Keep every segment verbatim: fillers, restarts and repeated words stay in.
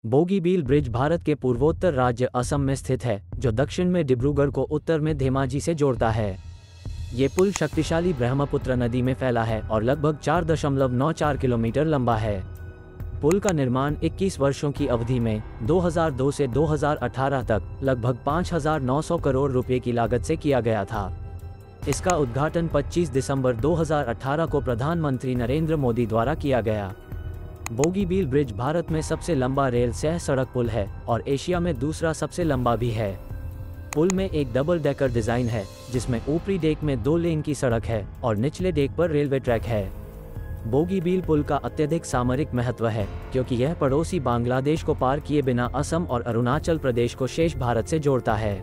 Bogibeel bridge Bharat के पूर्वोत्तर राज्य असम में स्थित है, जो दक्षिण में डिब्रूगढ़ को उत्तर में धेमाजी से जोड़ता है। ये पुल शक्तिशाली ब्रह्मपुत्र नदी में फैला है और लगभग चार दशमलव नौ चार किलोमीटर लंबा है। पुल का निर्माण इक्कीस वर्षों की अवधि में दो हज़ार दो से दो हज़ार अठारह तक लगभग पाँच हज़ार नौ सौ करोड़ रुपए की लागत से किया गया था। इसका उद्घाटन पच्चीस दिसंबर दो हज़ार अठारह को प्रधानमंत्री नरेंद्र मोदी द्वारा किया गया। बोगीबील ब्रिज भारत में सबसे लंबा रेल सह सड़क पुल है और एशिया में दूसरा सबसे लंबा भी है। पुल में एक डबल डेकर डिजाइन है, जिसमें ऊपरी डेक में दो लेन की सड़क है और निचले डेक पर रेलवे ट्रैक है। बोगीबील पुल का अत्यधिक सामरिक महत्व है, क्योंकि यह पड़ोसी बांग्लादेश को पार किए बिना असम और अरुणाचल प्रदेश को शेष भारत से जोड़ता है।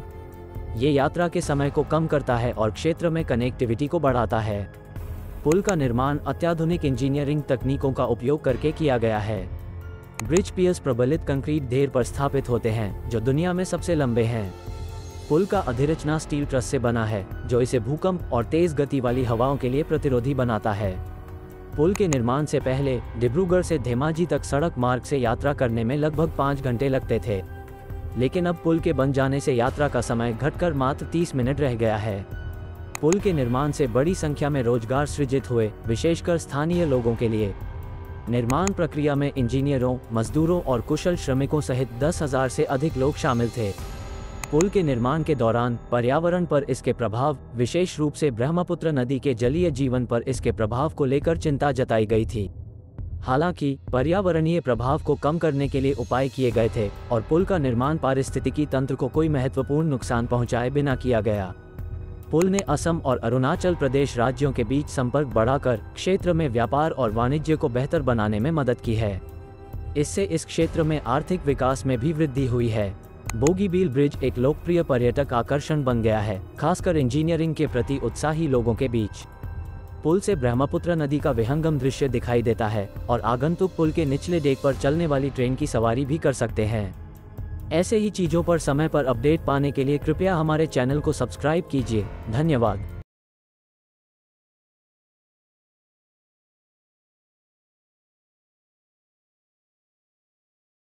ये यात्रा के समय को कम करता है और क्षेत्र में कनेक्टिविटी को बढ़ाता है। पुल का निर्माण अत्याधुनिक इंजीनियरिंग तकनीकों का उपयोग करके किया गया है। ब्रिज पियर्स प्रबलित कंक्रीट ढेर पर स्थापित होते हैं, जो दुनिया में सबसे लंबे हैं। पुल का अधिरचना स्टील ट्रस से बना है, जो इसे भूकंप और तेज गति वाली हवाओं के लिए प्रतिरोधी बनाता है। पुल के निर्माण से पहले डिब्रूगढ़ से धेमाजी तक सड़क मार्ग से यात्रा करने में लगभग पाँच घंटे लगते थे, लेकिन अब पुल के बन जाने से यात्रा का समय घटकर मात्र तीस मिनट रह गया है। पुल के निर्माण से बड़ी संख्या में रोजगार सृजित हुए, विशेषकर स्थानीय लोगों के लिए। निर्माण प्रक्रिया में इंजीनियरों, मजदूरों और कुशल श्रमिकों सहित दस हज़ार से अधिक लोग शामिल थे। पुल के निर्माण के दौरान पर्यावरण पर इसके प्रभाव, विशेष रूप से ब्रह्मपुत्र नदी के जलीय जीवन पर इसके प्रभाव को लेकर चिंता जताई गई थी। हालांकि पर्यावरणीय प्रभाव को कम करने के लिए उपाय किए गए थे और पुल का निर्माण पारिस्थितिकी तंत्र को कोई महत्वपूर्ण नुकसान पहुंचाए बिना किया गया। पुल ने असम और अरुणाचल प्रदेश राज्यों के बीच संपर्क बढ़ाकर क्षेत्र में व्यापार और वाणिज्य को बेहतर बनाने में मदद की है। इससे इस क्षेत्र में आर्थिक विकास में भी वृद्धि हुई है। बोगीबील ब्रिज एक लोकप्रिय पर्यटक आकर्षण बन गया है, खासकर इंजीनियरिंग के प्रति उत्साही लोगों के बीच। पुल से ब्रह्मपुत्र नदी का विहंगम दृश्य दिखाई देता है और आगंतुक पुल के निचले डेक पर चलने वाली ट्रेन की सवारी भी कर सकते हैं। ऐसे ही चीज़ों पर समय पर अपडेट पाने के लिए कृपया हमारे चैनल को सब्सक्राइब कीजिए। धन्यवाद।